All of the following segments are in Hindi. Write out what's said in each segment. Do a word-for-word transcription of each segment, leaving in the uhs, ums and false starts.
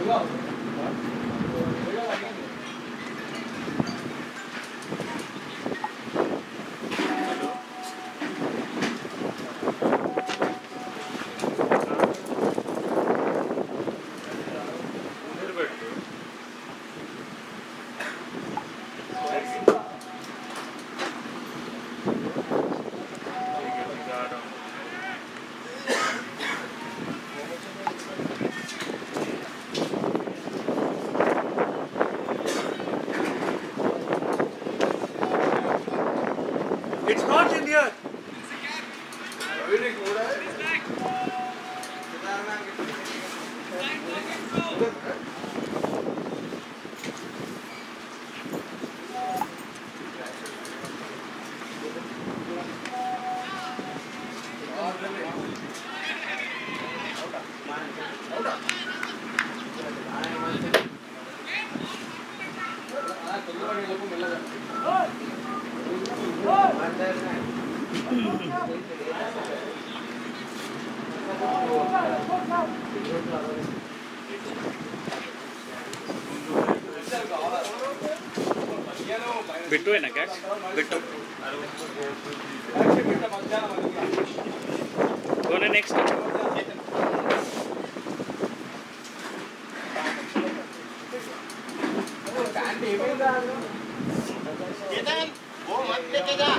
It's not in here. Bittu है ना क्या? बिट्टू कौन है नेक्स्ट? वो मत लेके जा।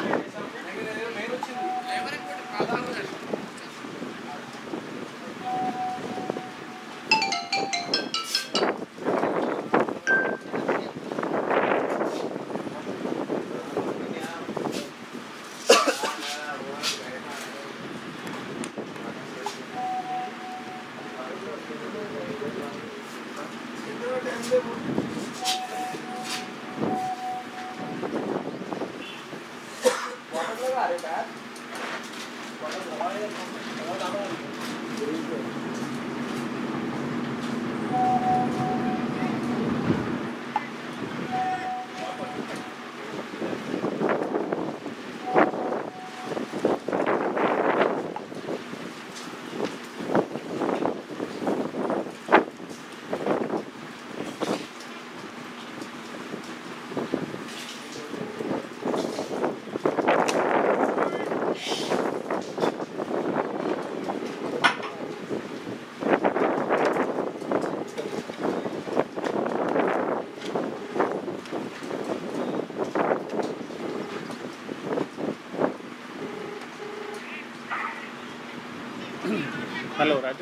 हेलो राजू,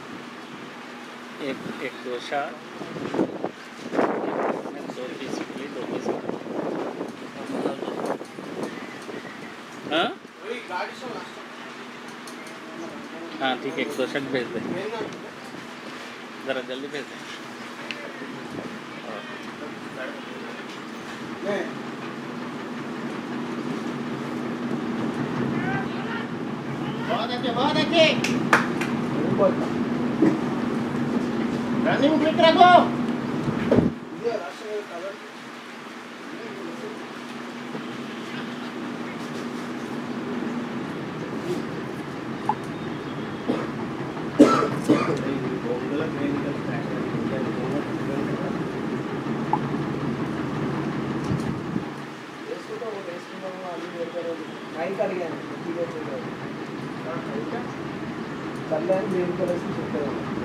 एक एक डोसा, दो पीस इडली, दो पीस हाँ हाँ ठीक है, एक डोसा भेज दे, ज़रा जल्दी भेज दे। बहुत अच्छे, बहुत अच्छे। रनिंग क्लिक रखो। कल्याण ग्रीन कलर से छुट्टे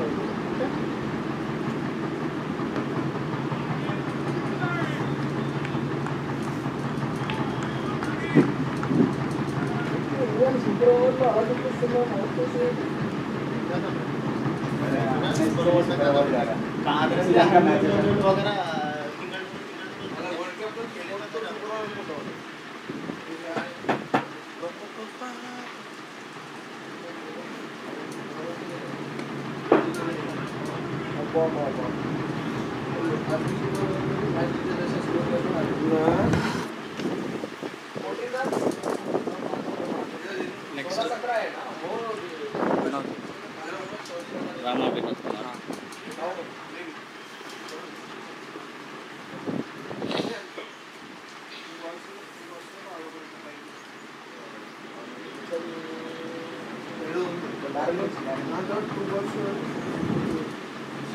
next Rama Vinod Kumar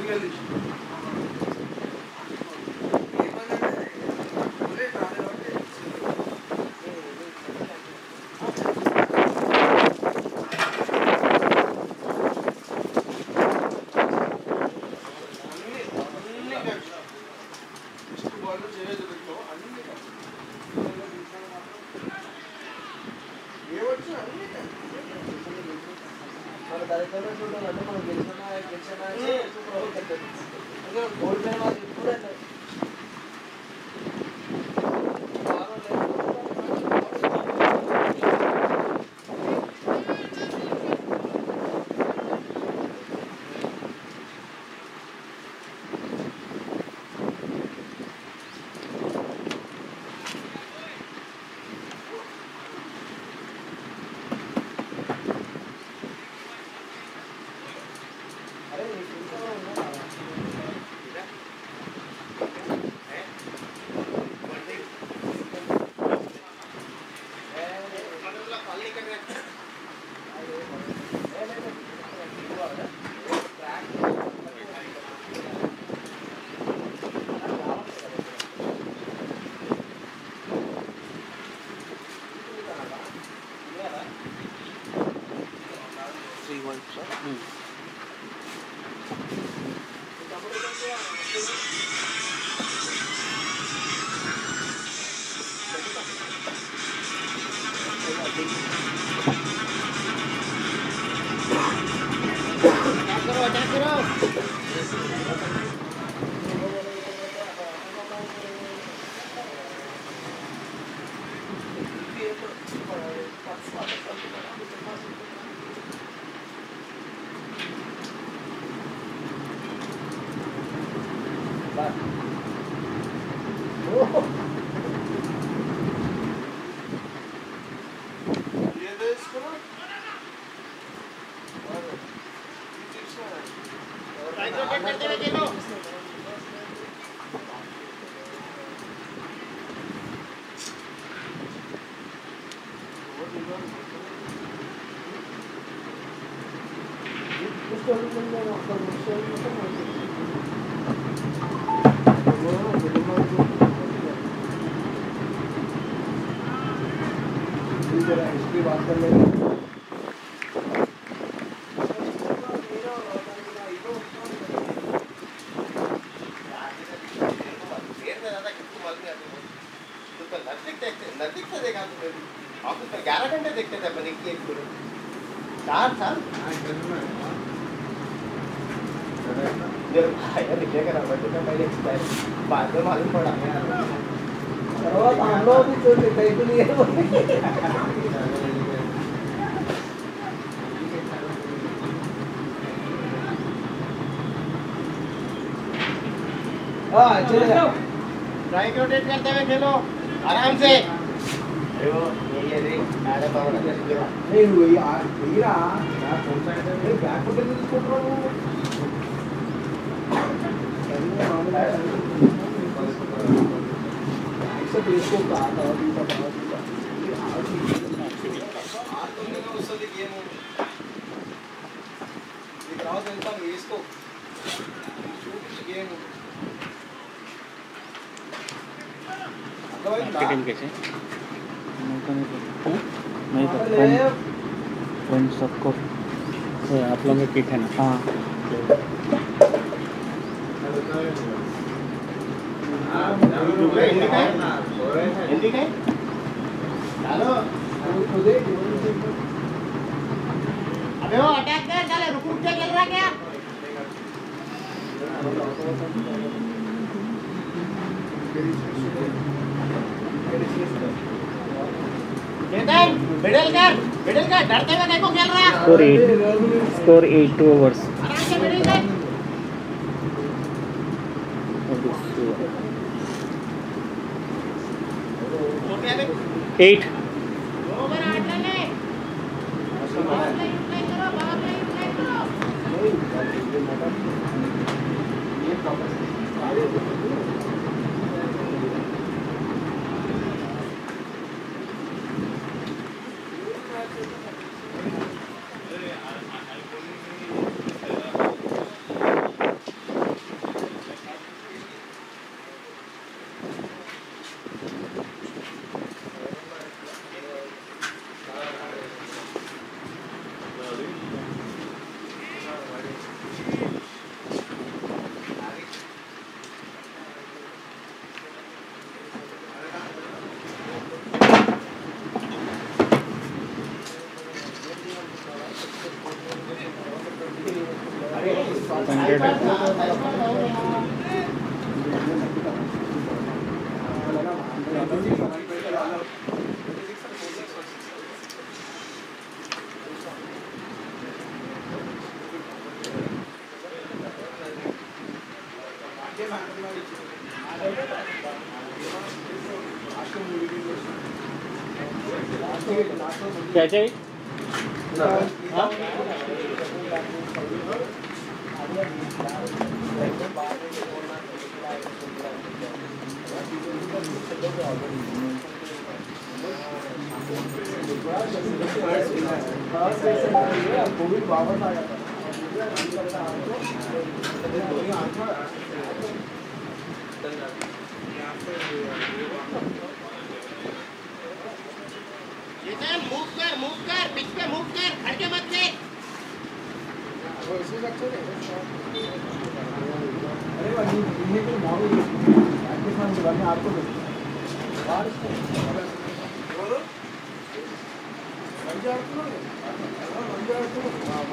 right rotate करते हुए खेलो आराम से। ये ये आड़े पावर नहीं हुई यार हीरा यार कौन सा है ये बैक फुट में इसको करो ऐसे इसको कहा था अभी तक आज तुमने ना उससे गेम ये राउंड देता है इसको गेम मार्केटिंग कैसे नहीं तो वन सबको आप लोगों का किट है ना। हाँ हिंदी का हेलो अबे वो अटैक कर चले रुक रुक के खेल रहा क्या चेतन मिडिल कर मिडिल कर डरते हुए देखो खेल रहा है। Score eight score eight two overs. आराम से मिडिल कर एट ओवर आठ ले ले बाहर ले यूटिलाइज करो बाहर ले यूटिलाइज करो ये प्रॉपर क्या चाहिए? हाँ? कोविड वापस आ जाता मूव कर मूव कर पिच पे मूव कर हटके मत ले अरे भाई ये तो मॉडल आपके सामने वाले आपको बारिश बोलो पंजाब को पंजाब को हां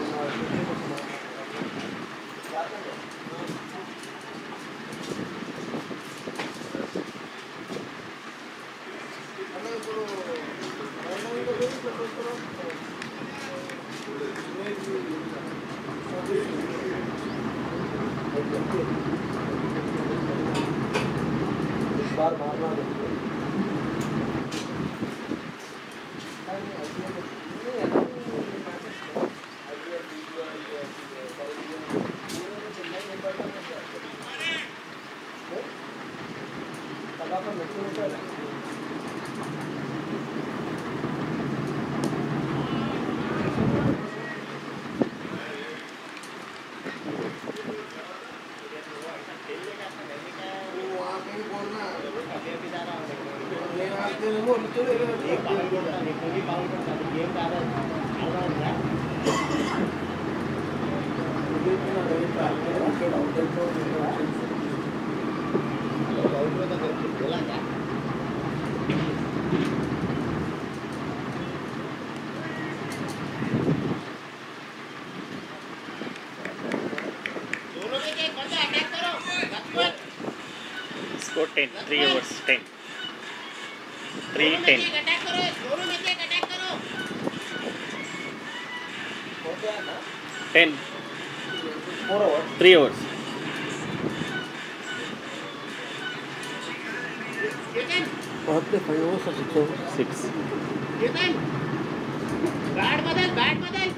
इस बार मारना Score ten, three overs, ten. Three ten. Attack करो दोनों में से अटैक करो Ten. Four over Three overs. Chetan बहुत पे five over six over Six. Chetan bat बदल बैट बदल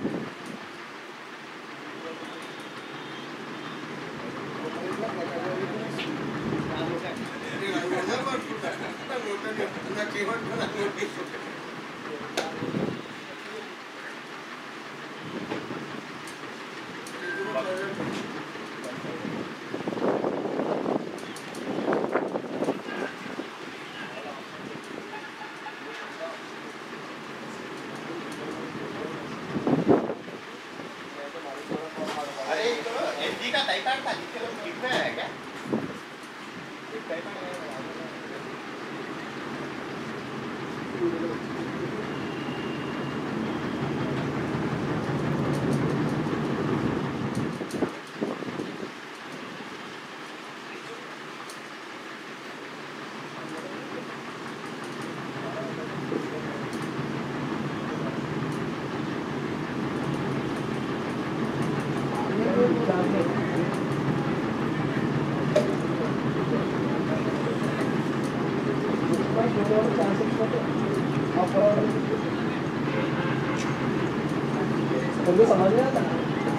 तुमको समझ में आता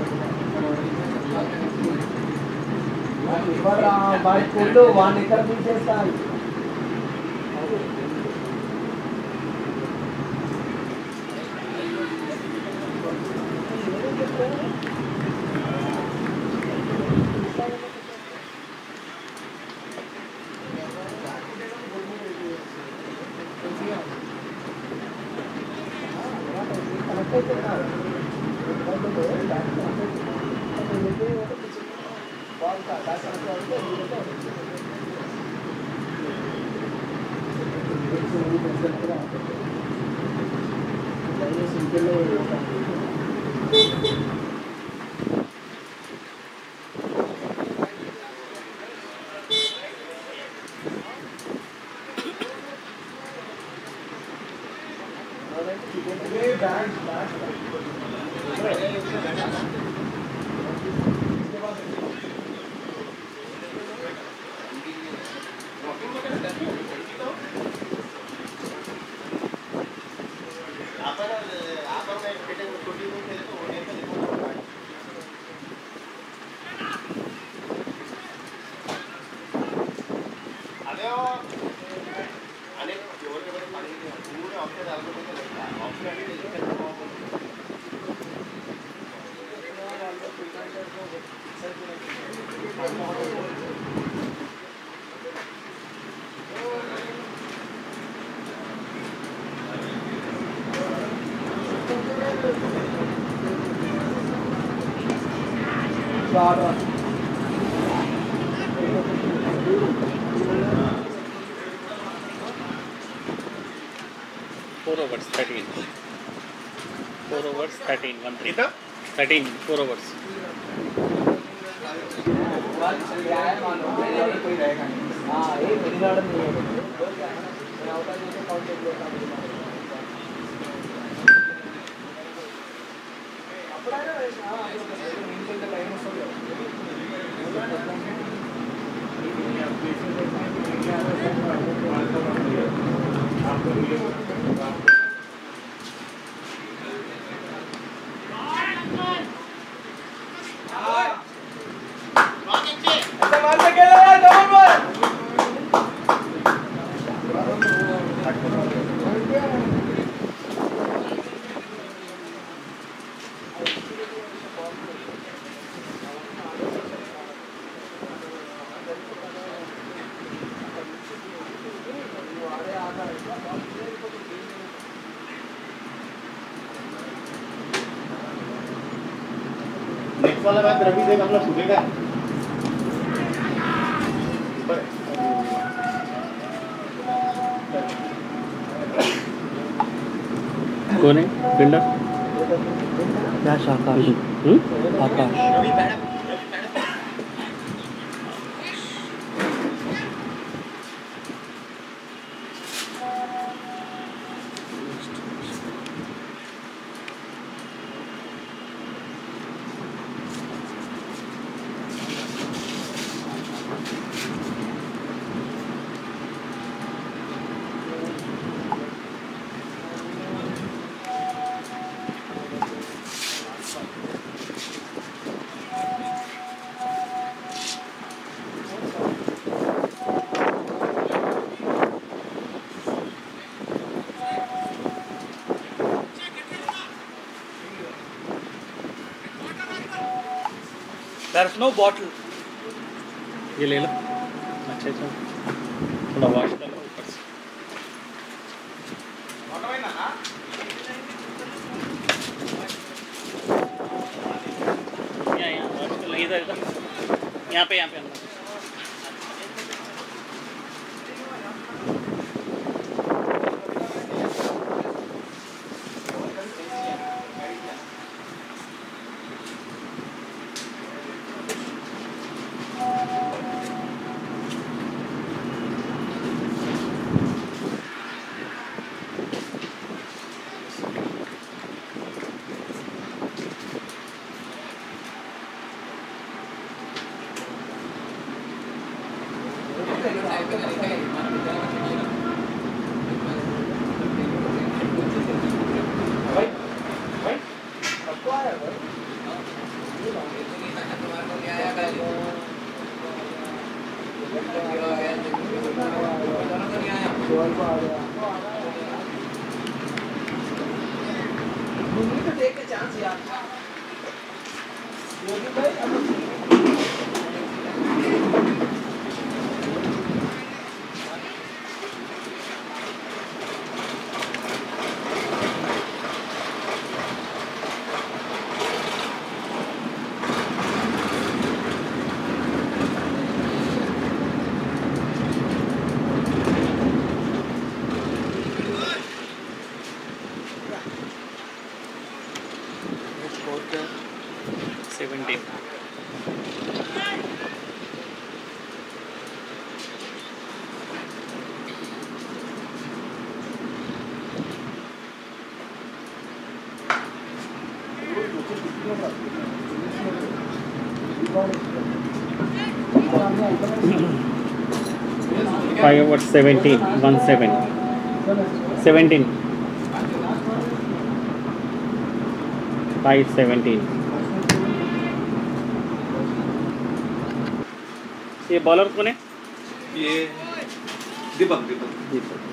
एक बार बाइक खोल लो वहाँ निकल भी चेस्ता Four overs, thirteen. Four overs, thirteen. One three. कितना Thirteen. Four overs. नेक्स्ट वाला मैच रवि देख अपना सुबह का कौन है fielder? Akash Akash hmm? Akash Ravi madam There's no bottle. ये ले लो। अच्छा अच्छा थोड़ा वॉश कर लो ऊपर से। यहाँ यहाँ वॉश कर लो इधर इधर यहाँ पे यहाँ पे अंदर। Seventeen five over seventeen one seven seventeen five seventeen. ये बॉलर कौन है? ये दीपक दीपक दीपक।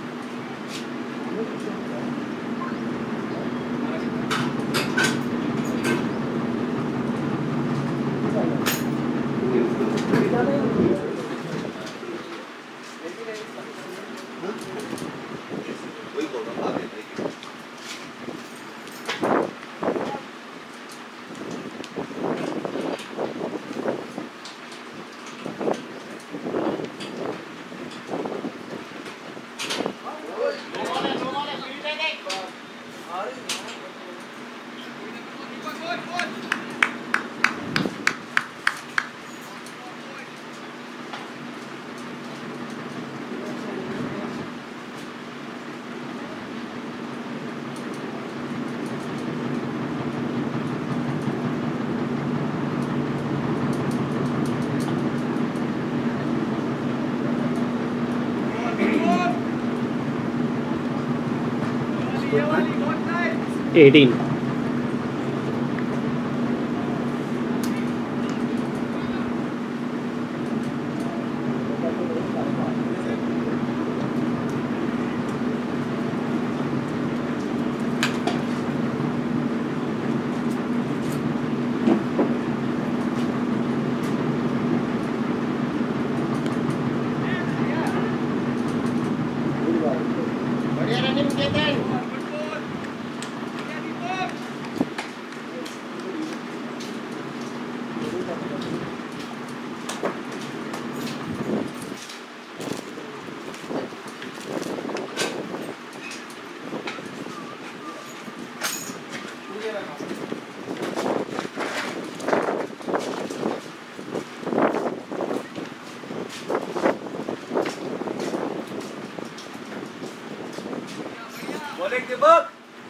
वही बोल रहा हूँ एटीन। बढ़िया रनिंग केतन। Bowling Dibak.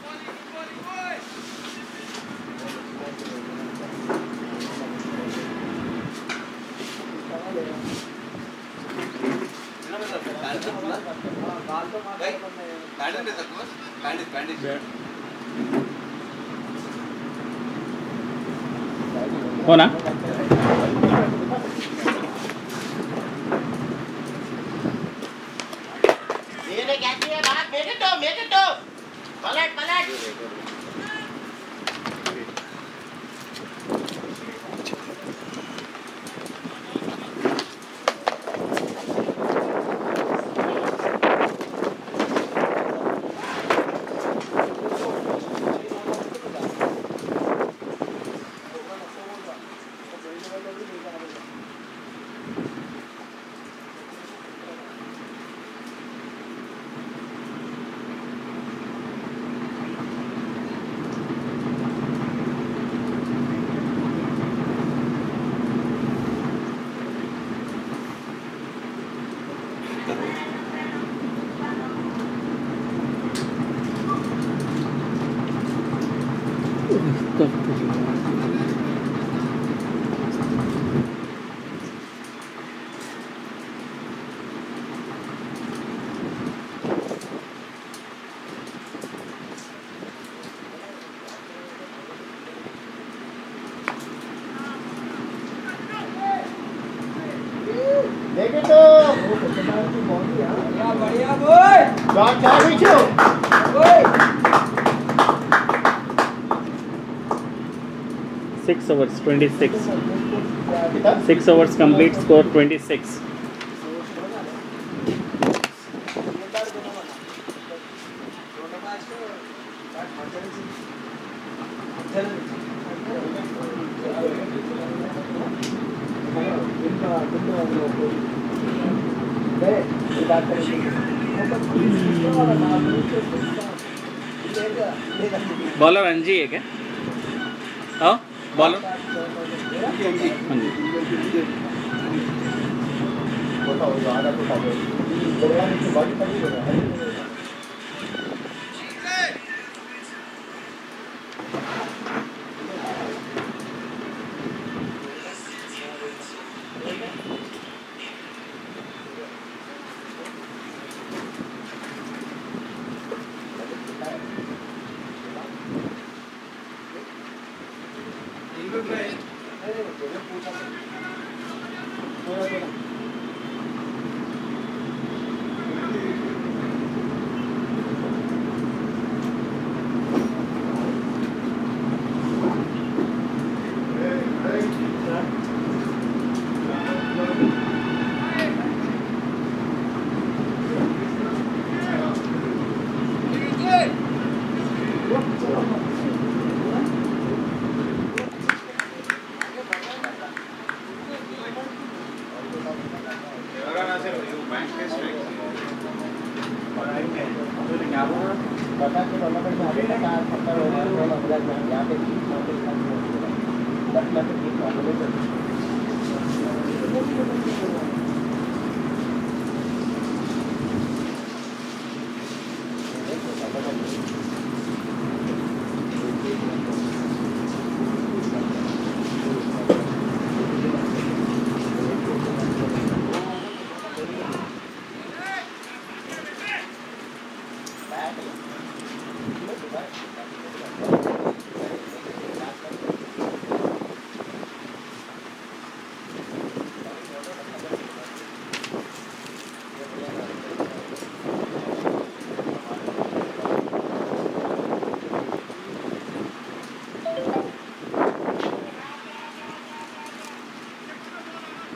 हो ना? ये ने क्या किया बात? मेक इट दो, मेक इट दो। पलट पलट। देख तो बढ़िया बोल शॉट चार पीछे six overs twenty six. Six overs complete, score twenty six. Bowler Anji है क्या? हाँ बॉलर हाँ जी।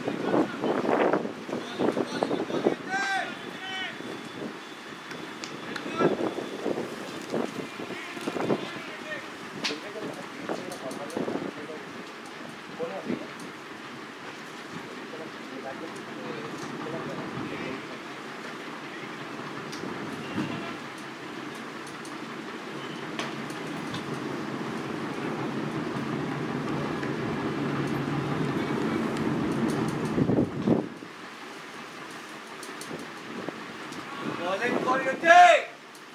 Bowling for your day.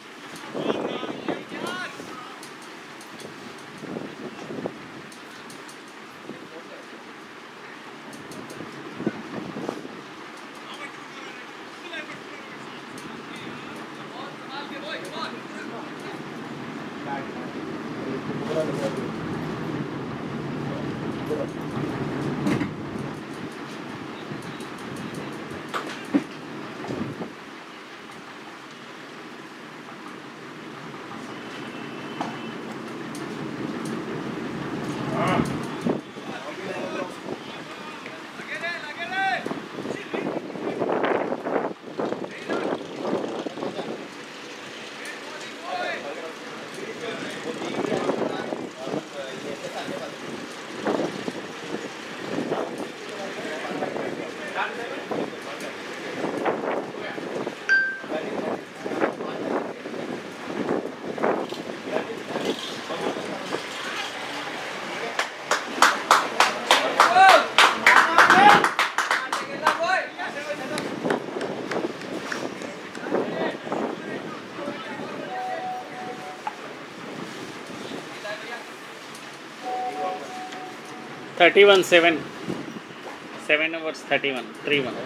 thirty-one seven. seven hours thirty-one. three one.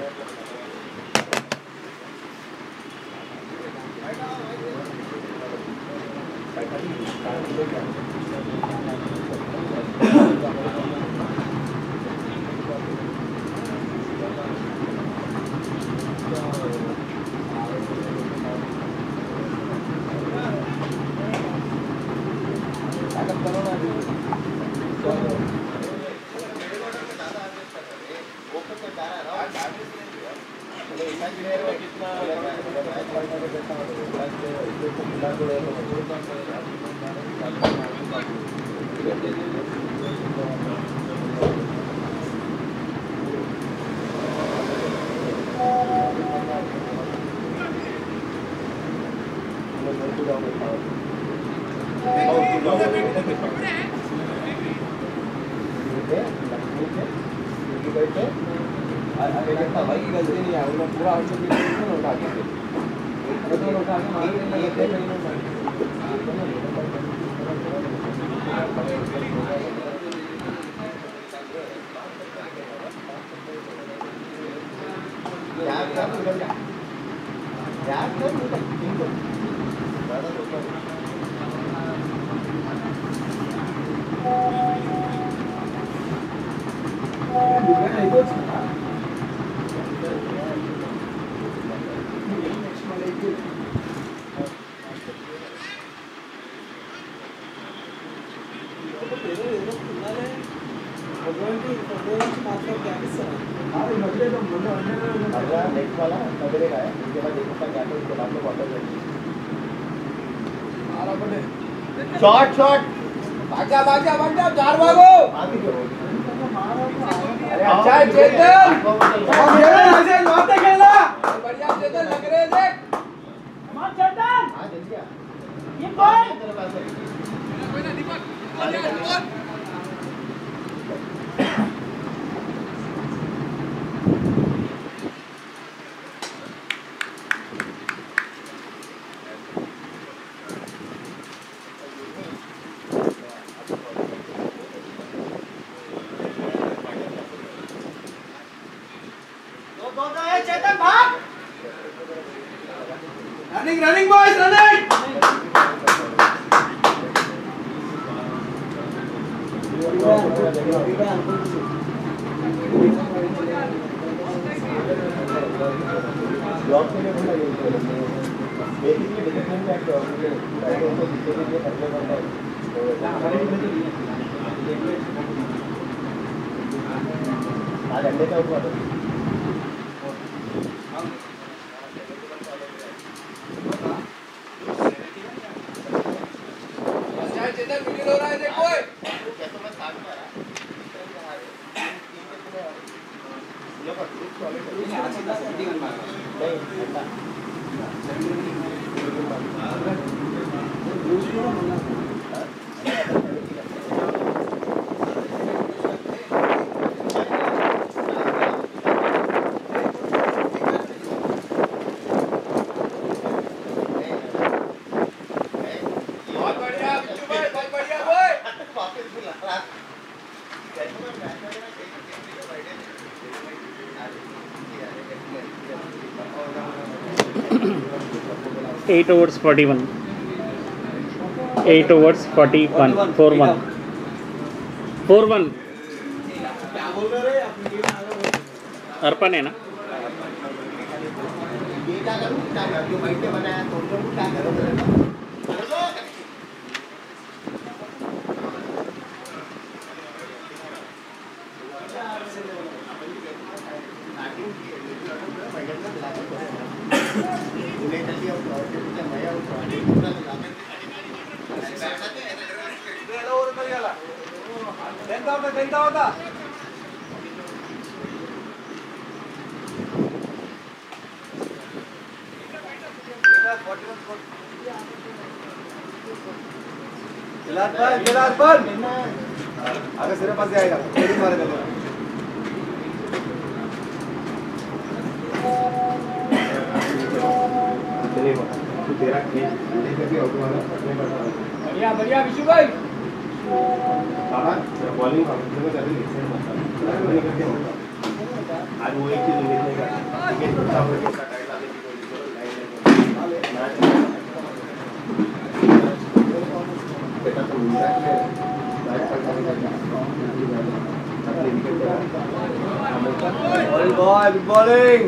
Shot shot भाग जा भाग जा भाग जा चार भागो अरे अच्छा है चेतन ऐसे मारते खेलना बढ़िया चेतन लग रहे देख हां जल्दी आ ये कौन तेरे पास है कोई ना दीपक Running, running, boys, running! आज अंडे का हुआ था चेतन वीडियो हो रहा है देखो कैसे मैं साथ में आ रहा ये पर ग्रुप सॉलिड है आज का सेटिंग कर रहा है नहीं ऐसा eight overs forty-one. eight overs forty-one. four one. four one. अर्पण है ना? ये क्या करूं क्या करूं जो बैठ के बनाया तो तुम क्या करोगे आगे सिर्फ पास जाएगा थोड़ी मार देगा चलेगा तू तेरा खेल अंडे का भी आउट वाला अपने पर बढ़िया बढ़िया विशु भाई बाबा तेरा बॉलिंग का मतलब कभी लिखने मत नहीं करके होगा आज वो एक चीज लिखने का ठीक है छोटा हो गया टाइट आने की कोशिश करो लाइन बेटा तो मिल रहा है Ball boy, good bowling.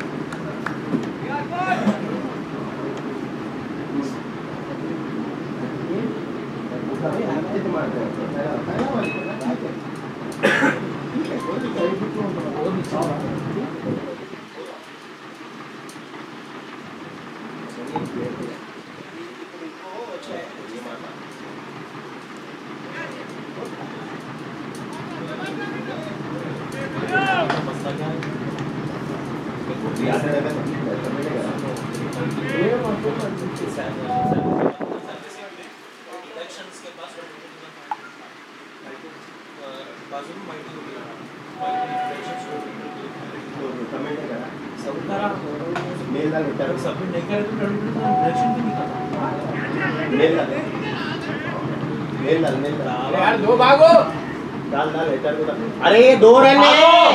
यार दो भागो डाल डाल हेटर को डाल अरे ये दो रन है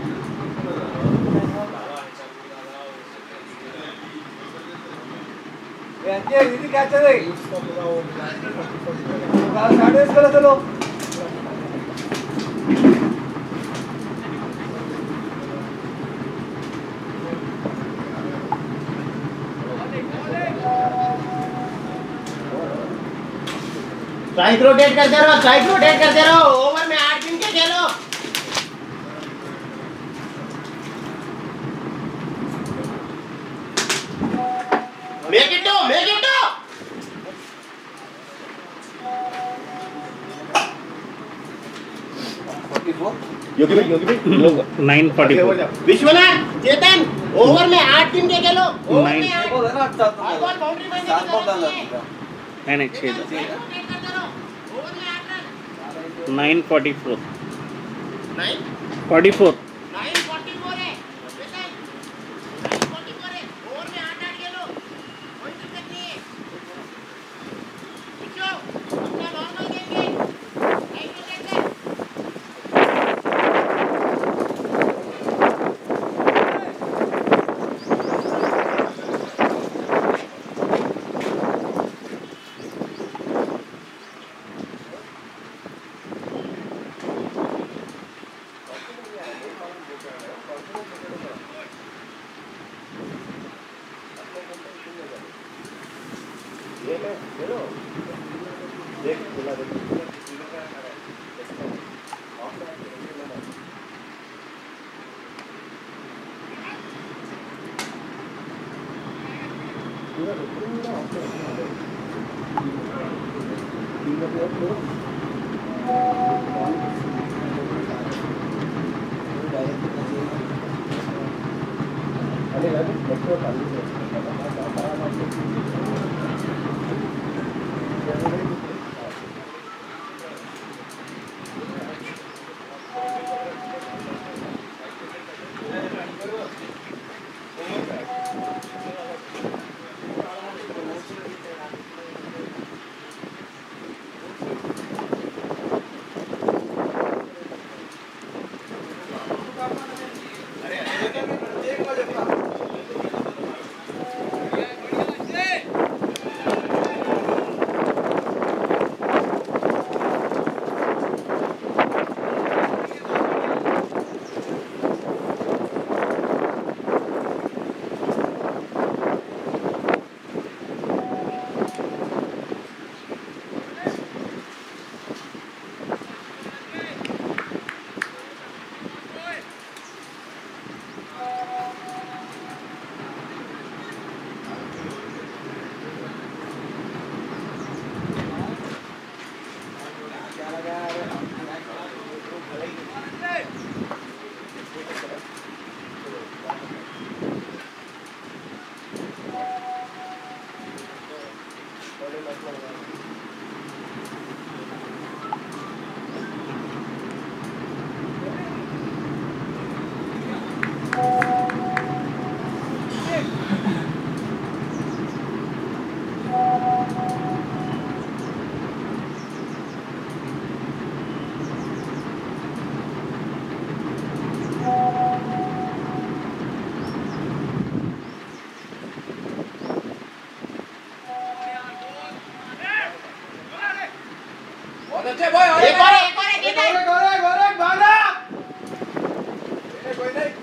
ये दीदी क्या चल रही साढ़े इसको चलो स्ट्राइक रोटेट करते रहो स्ट्राइक रोटेट करते रहो ओवर में आठ दिन के खेलो make it two make it two Yogi भाई योगी भाई nine forty-four. विश्वनाथ चेतन ओवर में आठ दिन के खेलो ओवर Nine. में आठ और बॉल बाउंड्री में सात बॉल डालना है नहीं नहीं छः दस. रोटेट करते रहो ओवर में आठ run nine forty-four. Nine forty-four. Nine forty four है चेतन नाइन फोर्टी फोर है ओवर में आठ आठ खेलो कोई दिक्कत नहीं है बिच्छू अपना नॉर्मल गेम खेल स्ट्राइक रोटेट कर ये ले चलो देख खुला देख बहुत अच्छे भाई और एक और एक और एक एक और एक और एक और एक भागा कोई नहीं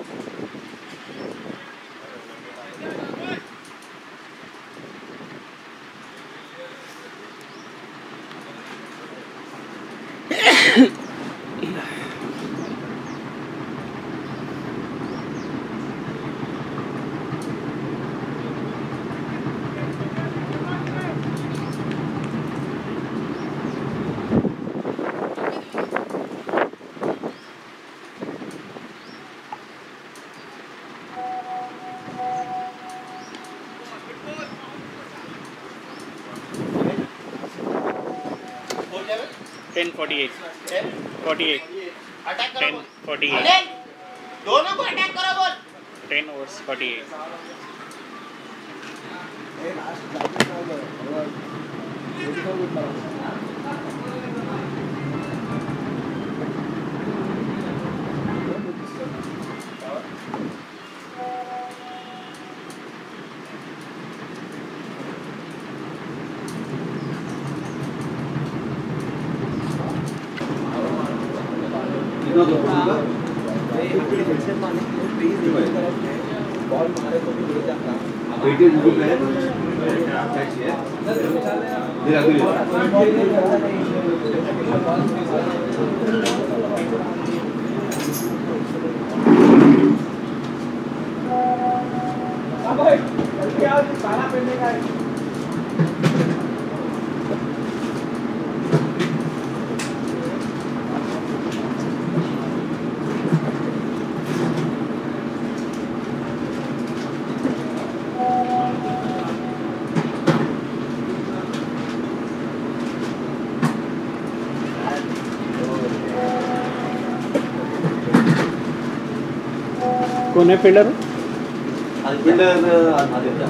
ten forty-eight. forty-eight. अटैक करो ten बोल forty-eight. अनिल दोनों को अटैक करो बोल ten overs forty-eight. ए लास्ट लास्ट और ये तो गुड था कितना दो होगा बॉल मारे तो भी ले जाता वेटेज ग्रुप है कैच है धीरे भाई क्या सारा पहनने का है कौन है फील्डर? फील्डर आदित्य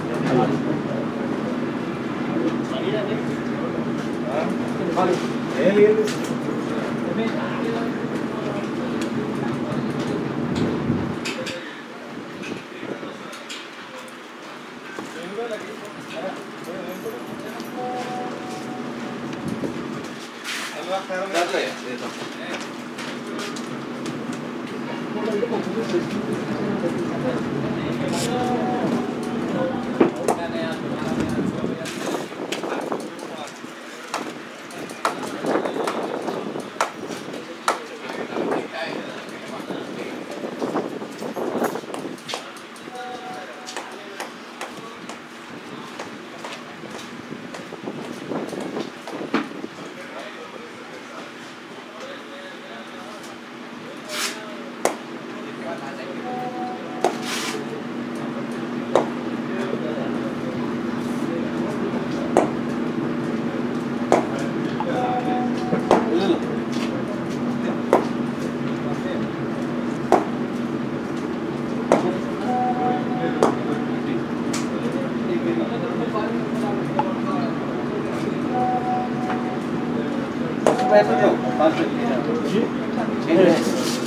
ऐसा जाओ पास में जी चेंज है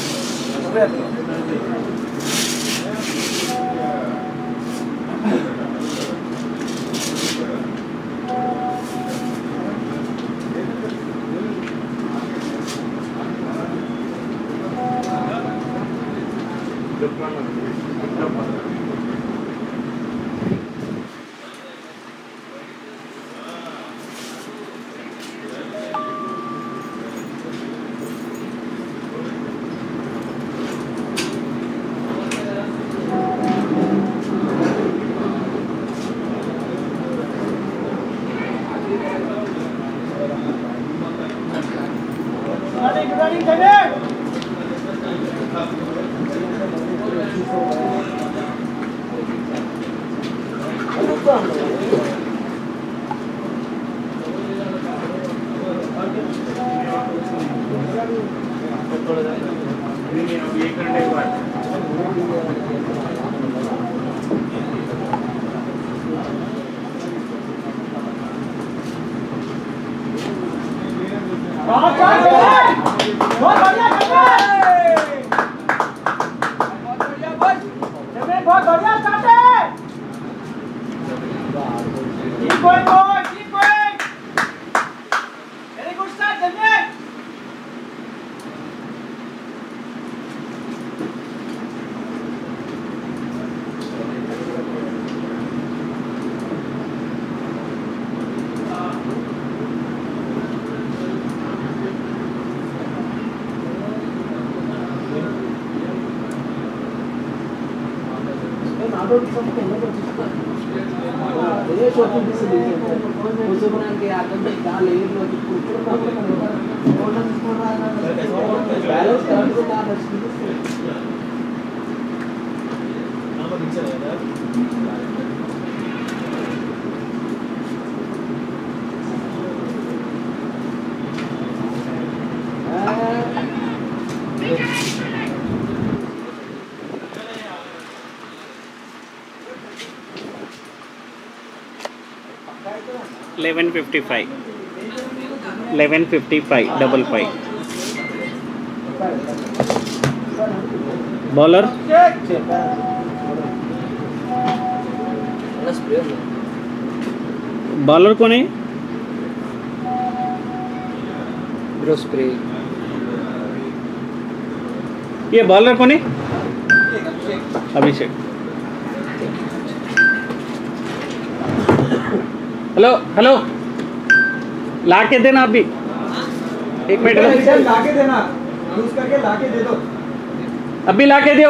eleven fifty-five eleven fifty-five double five bowler bowler कौन है ब्रो स्प्रे ये बॉलर कौन है अभिषेक हेलो हेलो ला के देना अभी एक मिनट ला के देना यूज करके ला के दे दो अभी ला के दो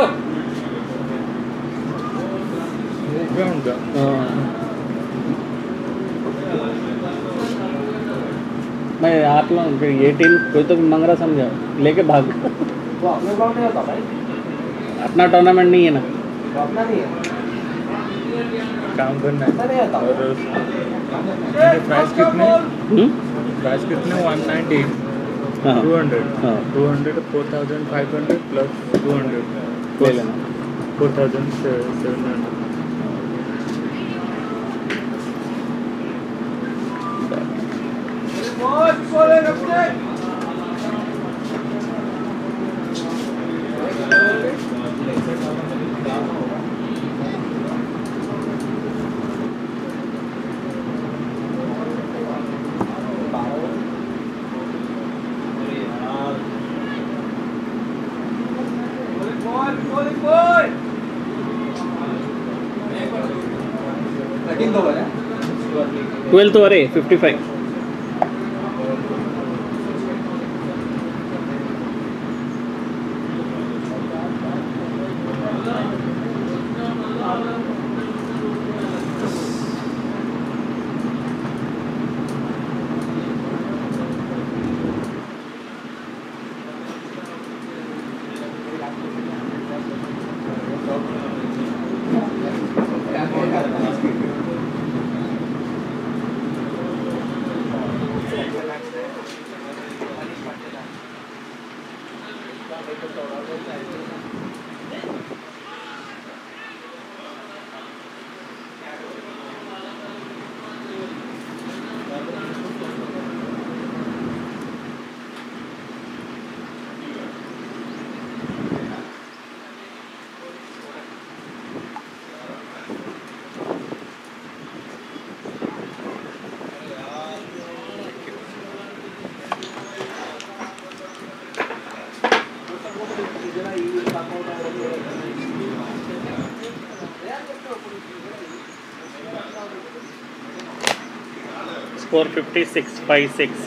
मैं आप लोग फिर ये टीम कोई तो मंग रहा समझा लेके भाग वो अपने ग्राउंड में होता भाई अपना टूर्नामेंट नहीं है ना वो अपना नहीं है काम करना ऐसा नहीं आता है प्राइस कितने प्राइस कितने वन नाइन्टी हाँ टू हंड्रेड हाँ two hundred four thousand five hundred plus two hundred ले लेना four thousand seven hundred twelfth over है fifty five four fifty-six, five six.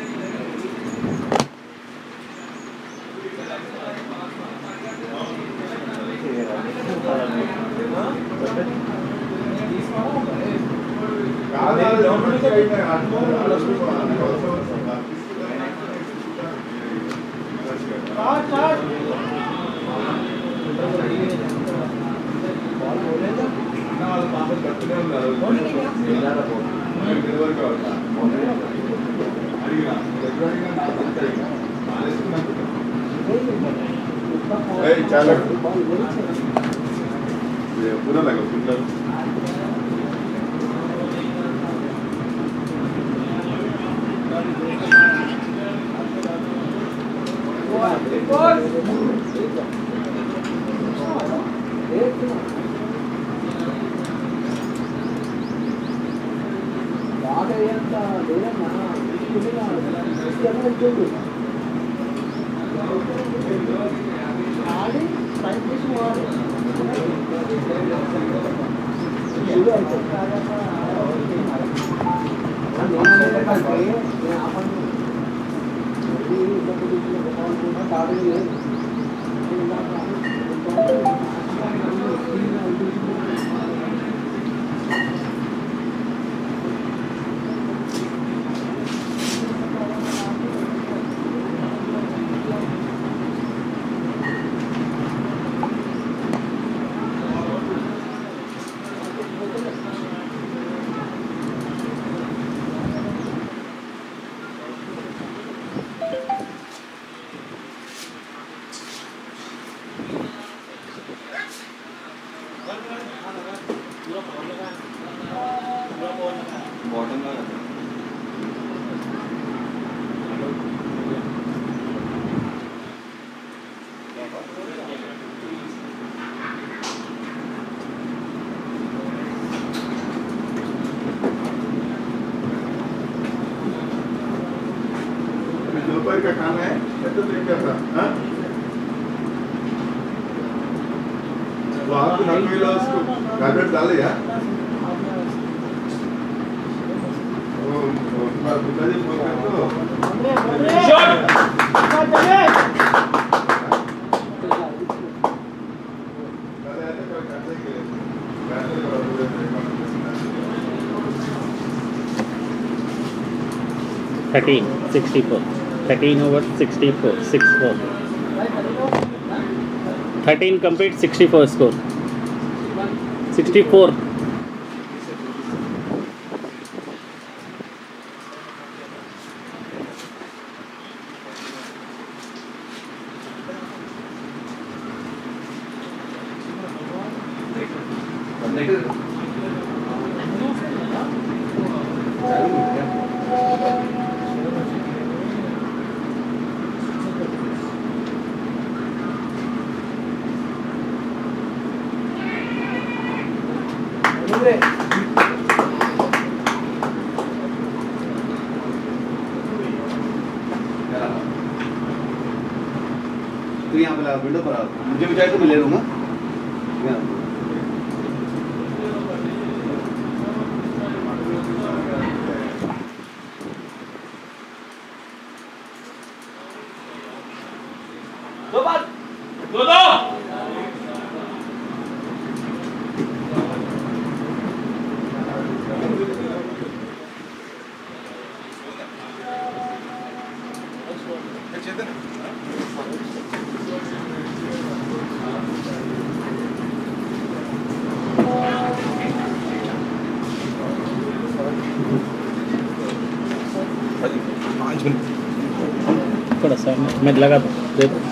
చాలా पूरा लगा सुंदर दोपहर का खाना है तो देख कर हाँ वो आपको नल मिला उसको गाजर डाले यार वो तुम्हारा पिताजी फोन कर तो thirteen, sixty-four. thirteen over sixty-four, six four. thirteen complete, sixty-four score. sixty-four. तो यहाँ पे विंडो पर आओ मुझे भी चाहिए तो मैं ले लूँगा दो बार दो दो थोड़ा सा मैं लगा दो दे दो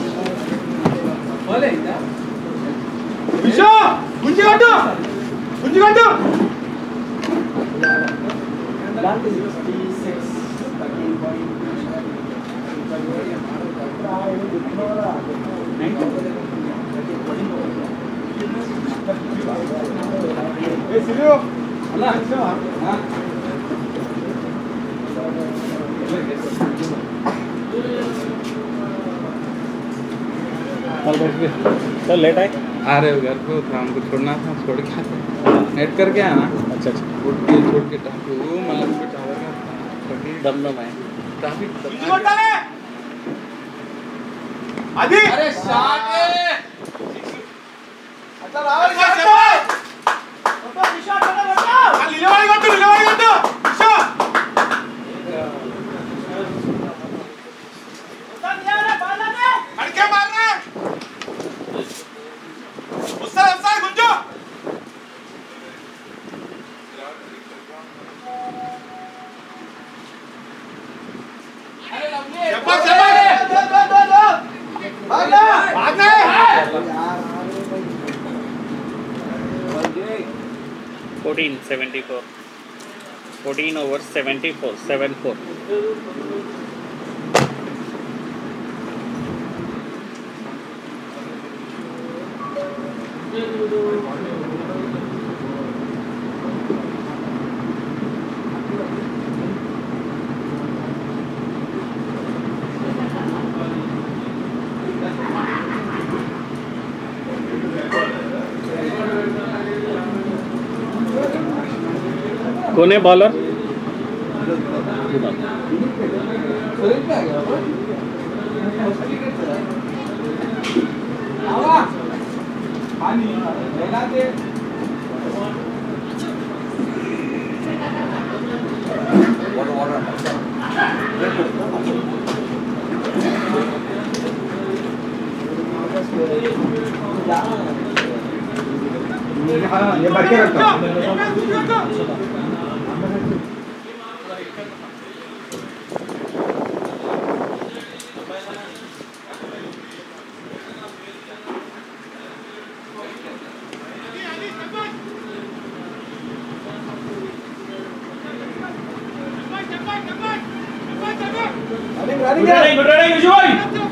విషా గుంజి కట్టు గుంజి కట్టు ఏ సిరియో అలా ఆ चल लेट आए आ रहे हो घर को हमको छोड़ना था छोड़ के नेट करके आना अच्छा अच्छा छोड़ के छोड़ के टाकू मतलब टावर का दम दम है ఇది కొట్టాలి అది अरे शॉट అట్లా రావాలి షాట్ కొట్టు షాట్ కొట్టు ఆ నిలబడి కొట్టు నిలబడి కొట్టు షాట్ ఉత్తర్ యారా బాలనే అడికే మారనే ఉస్తర్ ఉస్తర్ గుంజు अरे लवली చెప్పా చెప్పా దో దో దో దో भागना भागना fourteen seventy four fourteen over seventy four seven four कौन है बॉलर सुरेश पे आ गया फर्स्ट विकेट से आवा पानी लेना दे ये बढ़ के रखता good running good running Vijay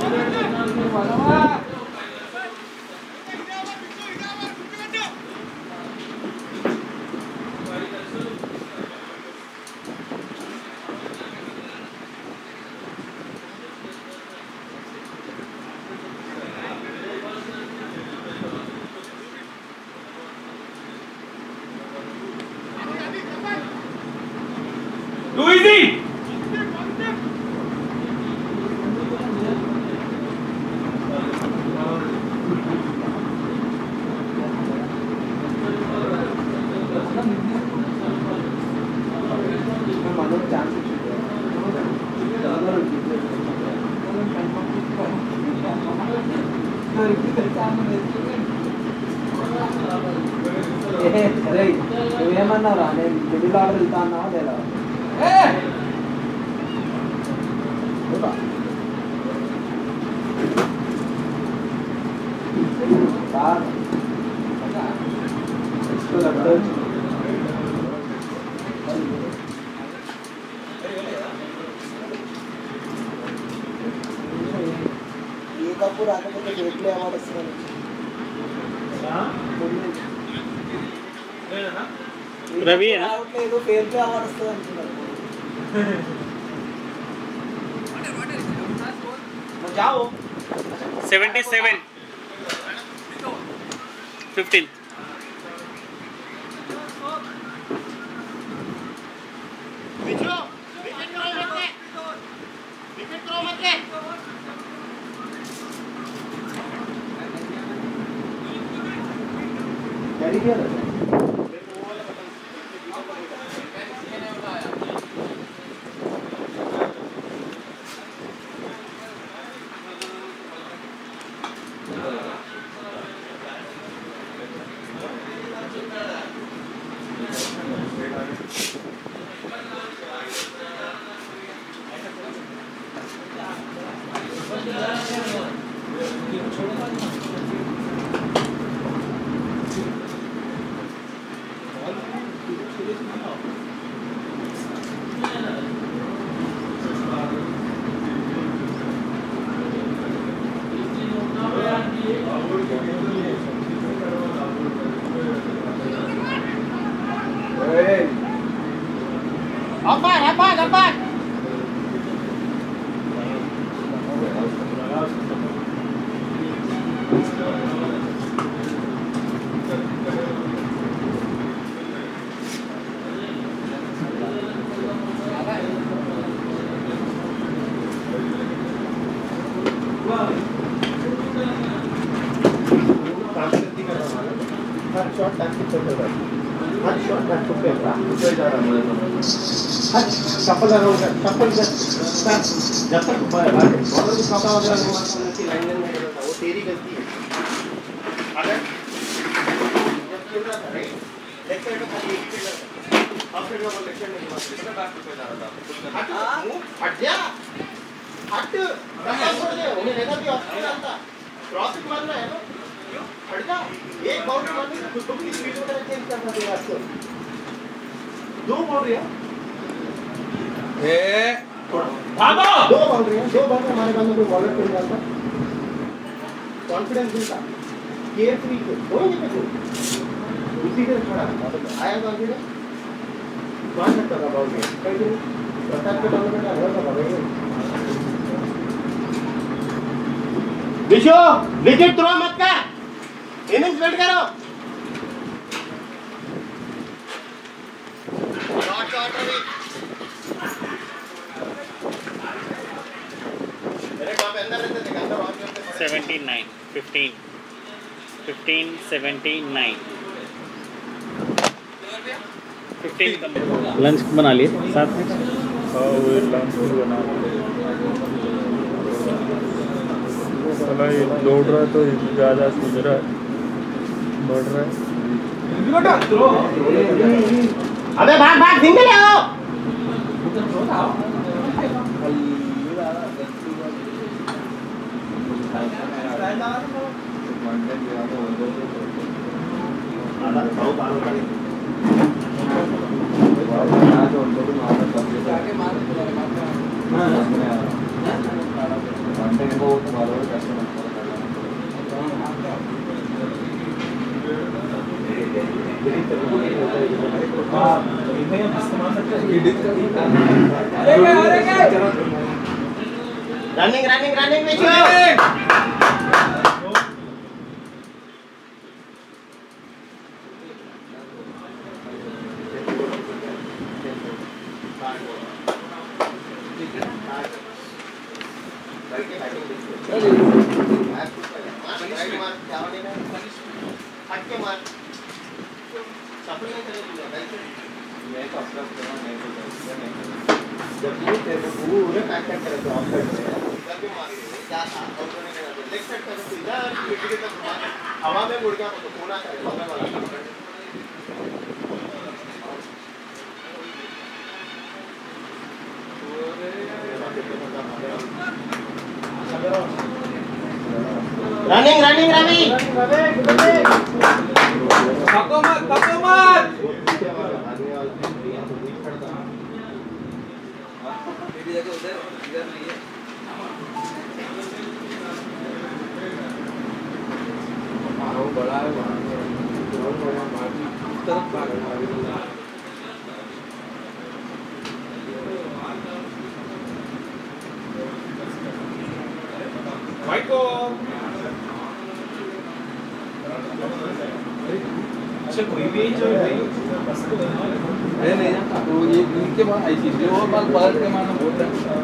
Too easy. అరే నువ్వేమన్నావురా నేను మిడిల్ ఆర్డర్ వెళ్తా అన్నావా లేదా ఏ కప్పు రాకపోతే రేట్లే అవార్డు వస్తుంది रवि है ना ఏదో ఫేర్ ప్లే అవార్డు వస్తుంది అంటున్నారు जाओ seventy seven fifteen Vijay wicket cross मत ले विकेट क्रॉस मत ले कैरी किया हर शॉट टच पे चल रहा है, हर शॉट टच पे चल रहा है, ऊपर जा रहा है, हर चप्पल लगा हुआ है, चप्पल जब तक बॉलर को चौका वगैरह नहीं मारता उनकी लाइन लाइन में करता, वो तेरी गलती है। अगर जब खेल रहा था राइट, लेग साइड में खाली एक फील्डर था, अब फिर वो लेग साइड में मार रहा था, बैक पे जा रहा था, हट हट जा, हट रखा छोड़ दे, उन्हें लेना भी ऑप्शन आता, क्रॉस मारना है ना, हट जा, एक बाउंड्री मारनी है, खुद की स्पीड वगैरह चेंज कर सकते हैं आपको, दो बाउंड्री है, ए भागो, दो बाउंड्री है, दो बाउंड्री हमारे पास में कोई बॉलर खेल जाता, कॉन्फिडेंस मिलता, केयर फ्री को, होएंगे पे को, उसी के खड़ा, आया कॉन्फिडेंस, कौन सकता था बाउंड्री, कहीं प्रताप के डालने का हवा का भागेगा, विशो, विकेट थ्रो मत कर, इनिंग्स वेट करो, शॉट शॉट रवि, मेरे वहाँ पे अंदर रहते थे, अंदर वहाँ पे होते थे, seventy nine, fifteen, fifteen, seventy nine, fifteen. Lunch बना लिए साथ में? हाँ वो लंच भी बना, साला ये दौड़ रहा है तो ज़्यादा सूझ रहा है, बढ़ रहा है। अबे भाग भाग सिंगल है वो, रनिंग रनिंग रनिंग में हवा में मुड़ गया तो कोना करे हवा वाला रनिंग रनिंग रवि थको मत थको मत उधर इधर लिए बड़ा है तरफ भाई को अच्छा कोई भी जो है नहीं तो ये इनके बाद आईसीसी और बाल पलट के मानो बोलते हैं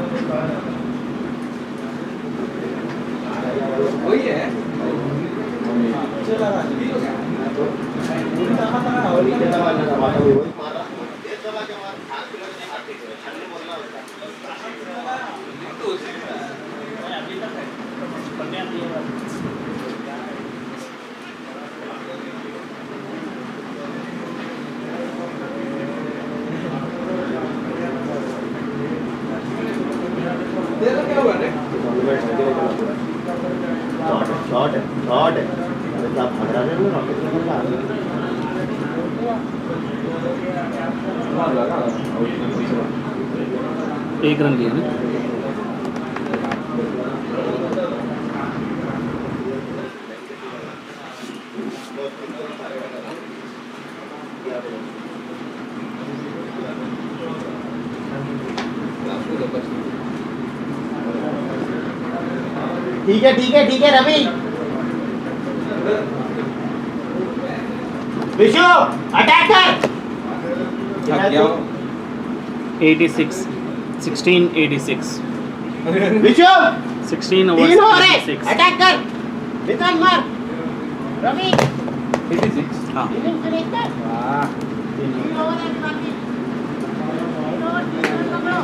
वही है चला रहा पूरी दफा का और ये दफा वाला दफा वही मारा एक दफा के बाद हाथ लग नहीं आते छन्ने बोलना होता तो अभी तक है पढ़ने आती है देखो क्या हुआ रे शॉट है शॉट है अरे क्या भाग रहा है ना रॉकेट निकल रहा है एक रन लिया ना ठीक है ठीक है ठीक है रवि विशु अटैक कर eighty six, sixteen eighty six, Vishu sixteen तीन ओवर हो रहे सिक्स, अटैक कर निकाल मार रवि एटी सिक्स हाँ इनिंग फिनिश कर वाह तीन ओवर है बाकी तीन ओवर तीन ओवर पकड़ो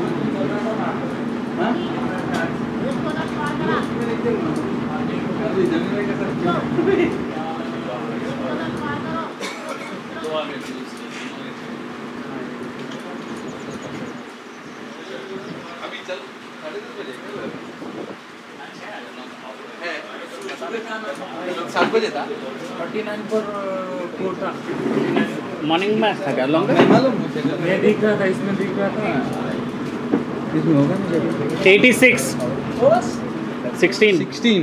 एक को दस पार करा अभी चल साढ़े दस बजे सात बजे था फोर्टी नाइन पर कोटा मॉर्निंग मैच था क्या लॉन्ग नहीं मालूम मुझे मैं दिख रहा था इसमें दिख रहा था इसमें होगा नहीं एटी सिक्स सिक्सटीन सिक्सटीन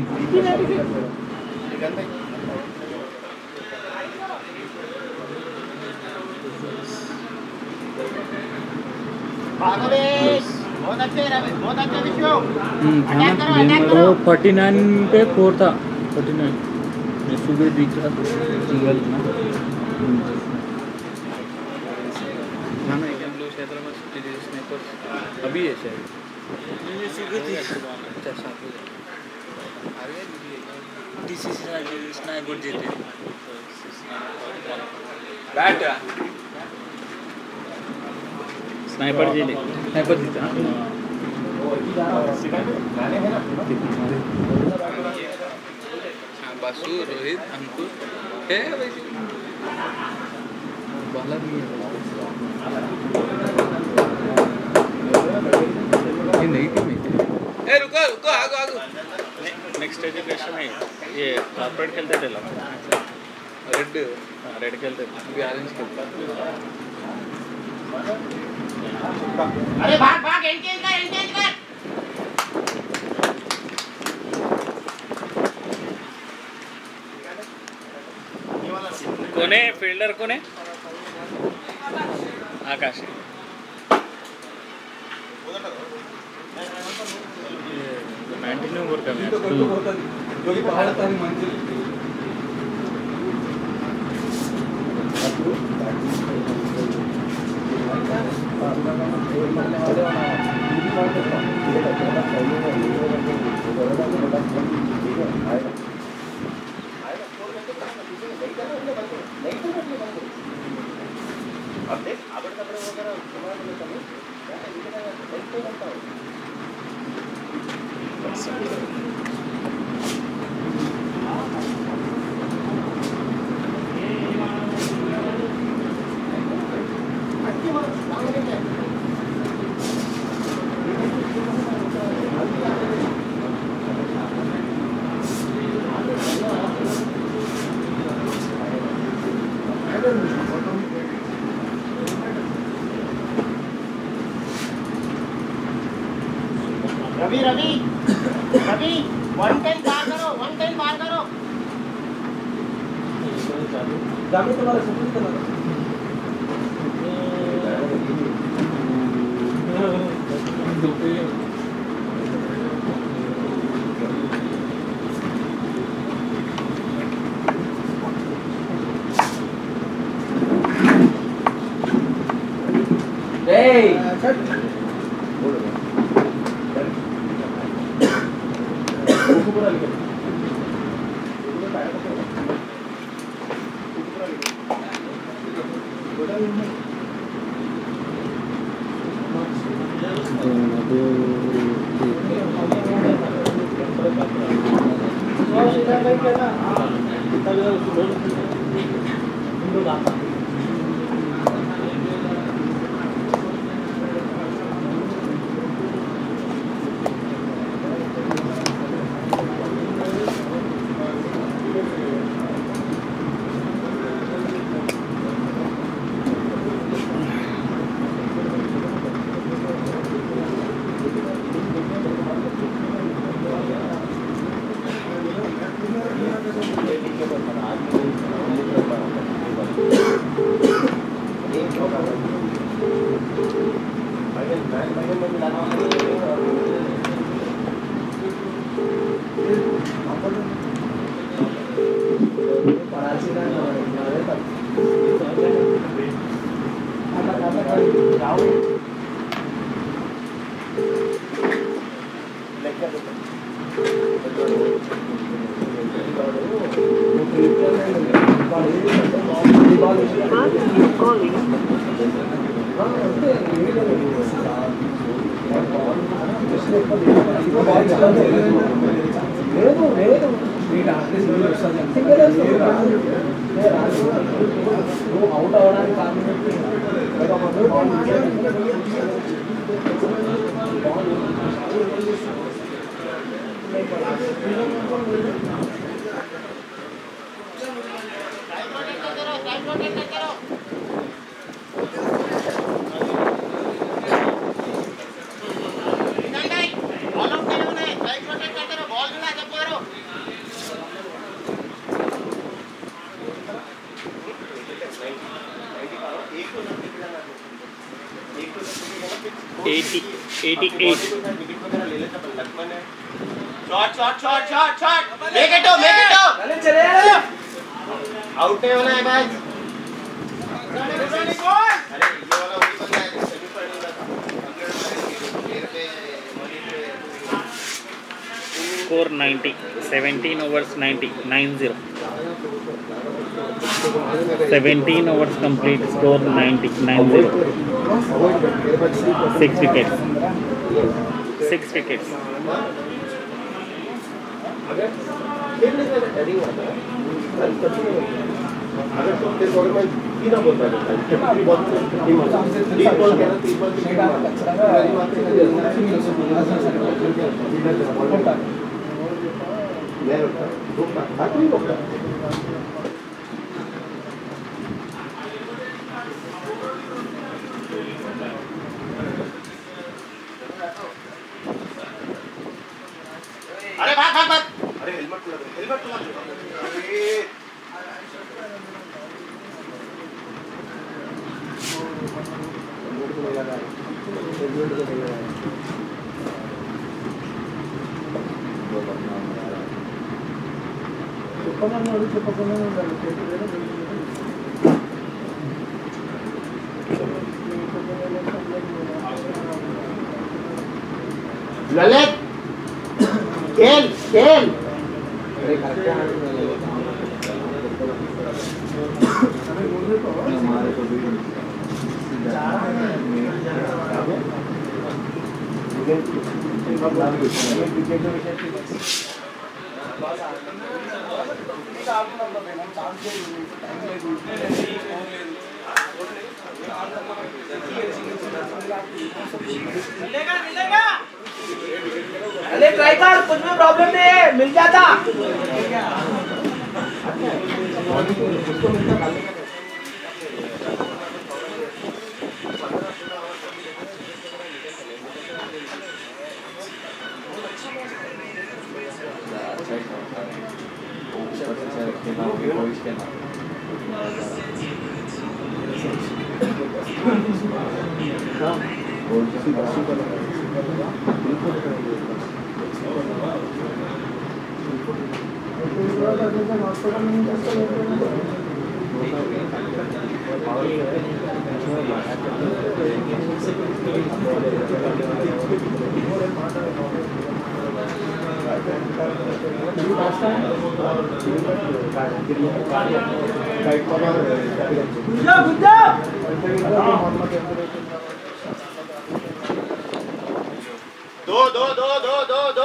भागो बे बहुत अच्छे रवि बहुत अच्छे विशु अटैक करो अटैक वो करो फोर्टी नाइन पे फोर था फोर्टी नाइन मैं सुबह दिख रहा था सिंगल ना जाना है क्या हम लोग क्षेत्र में स्नाइपर अभी है शायद अच्छा सात बजे डीसीसी स्नाइपर जीते बैट स्नाइपर जी ने स्नाइपर जीता बासु रोहित अंकुर है वैसे बाला भी है ये नई टीम है ए रुको रुको आगो आगो नेक्स्ट एजुकेशन है ये कॉर्पोरेट खेलते थे लोग रेड रेड खेलते थे भी ऑरेंज खेलता अरे भाग भाग एंगेज कर एंगेज कर कोण आहे फिल्डर कोण आहे आकाश नाइनटीन ओवर का मैच जो कि पहाड़ था मंजिल रवि रवि रवि वन टेन पार करो वन टेन पार करो जाके तुम्हारा सब कुछ करना Hey! Thank you. eighty, eighty-eight. Shot shot shot shot shot make it make it चले चले आउट नहीं होना है मैच अरे ये वाला वही बंदा है जो सेमीफाइनल में था Score ninety, seventeen overs ninety, nine zero. seventeen overs complete, score ninety, nine zero. Six wickets. Six wickets. अगर खेलने का हेडिंग आता है अगर तो तेरे को मैं तीन बोलता है तीन बॉल तीन बॉल तीन बॉल कहना तीन बॉल तीन बॉल मैं रोकता रोकता हाथ नहीं रोकता अरे भाग भाग भाग अरे हेलमेट लगा हेलमेट लगा अरे हेलमेट को नहीं लगा हेलमेट को नहीं लगा ललित खेल खेल हमारे को भी मिलेगा मिलेगा अरे ट्राई कर कुछ भी प्रॉब्लम नहीं है मिल जाता दो दो दो दो दो दो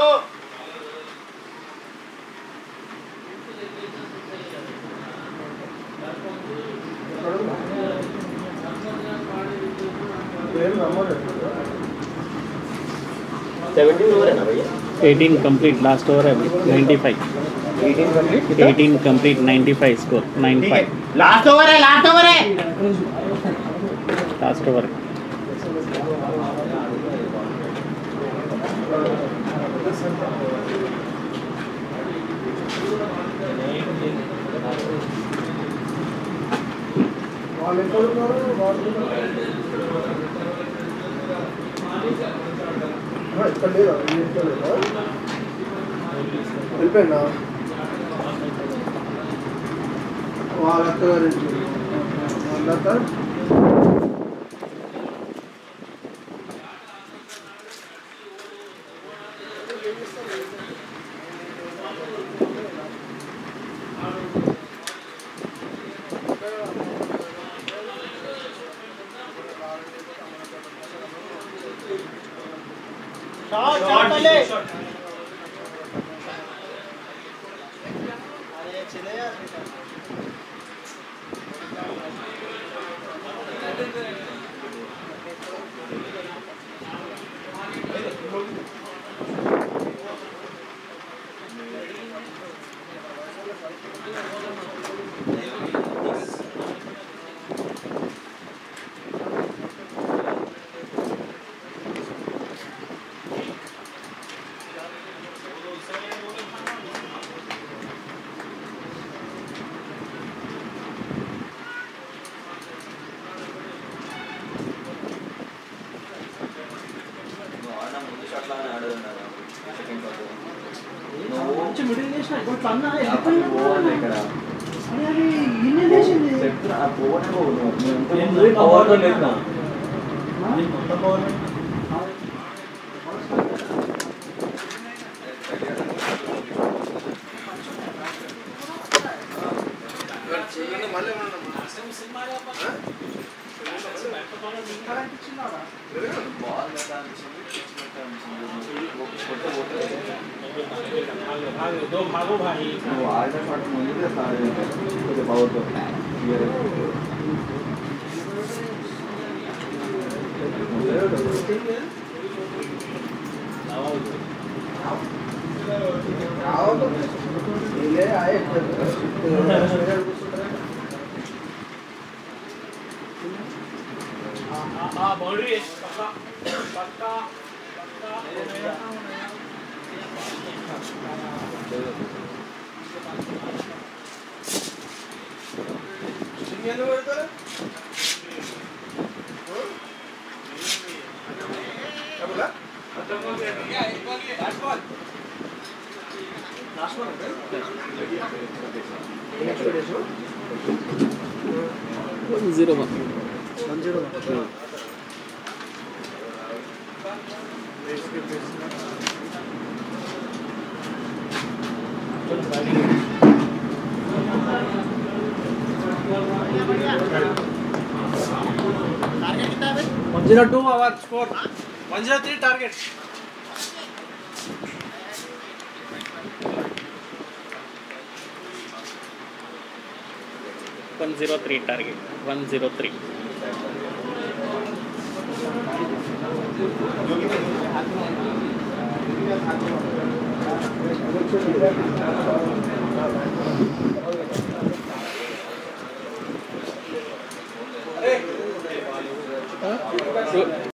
सेवेंटीन ओवर है ना भैया eighteen complete, last over है ninety-five. Eighteen complete eighteen complete, ninety-five score, ninety-five. Last over है लास्ट ओवर है Last over. వెళ్ళిపోయినా వాళ్ళ అత్తగారి వాళ్ళ ముందు షాట్ లాగానే ఆడదన్నారు సెకండ్ మంచి మిడిల్ చేసిన ఇప్పుడు పన్నా పోవాలి ఇక్కడ అది ఇన్ని చేసింది చెప్తున్నా పోనే పోవు నువ్వు పవర్లో లేదు మొత్తం పవర్ బాల్ నువ్వు ఆడిన షాట్ ముందు కొద్దిగా పవర్తో बाउंड्री पक्का पक्का पक्का सिंगल पड़ता है क्या बोला last ball last ball zero one one zero one target कितना है भाई? One zero two our score one zero three target one zero three target one zero three अरे